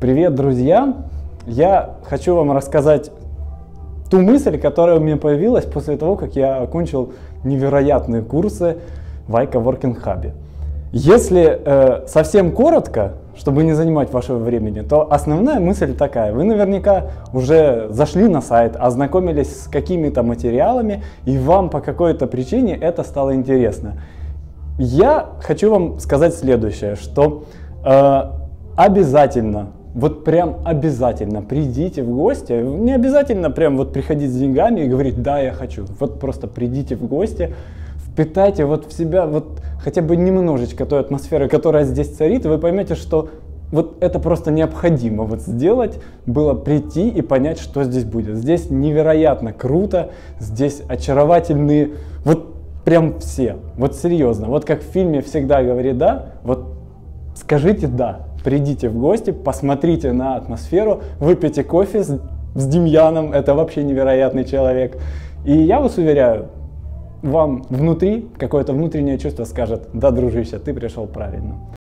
Привет, друзья! Я хочу вам рассказать ту мысль, которая у меня появилась после того, как я окончил невероятные курсы в ICA Working Hub. Если совсем коротко, чтобы не занимать вашего времени, то основная мысль такая. Вы наверняка уже зашли на сайт, ознакомились с какими-то материалами, и вам по какой-то причине это стало интересно. Я хочу вам сказать следующее, что обязательно, вот прям обязательно придите в гости, не обязательно прям вот приходить с деньгами и говорить: да, я хочу, вот просто придите в гости, впитайте вот в себя вот хотя бы немножечко той атмосферы, которая здесь царит, и вы поймете, что вот это просто необходимо вот сделать, было прийти и понять, что здесь будет. Здесь невероятно круто, здесь очаровательные, вот прям все, вот серьезно, вот как в фильме «Всегда говори да», вот скажите да. Придите в гости, посмотрите на атмосферу, выпейте кофе с Демьяном, это вообще невероятный человек. И я вас уверяю, вам внутри какое-то внутреннее чувство скажет: да, дружище, ты пришел правильно.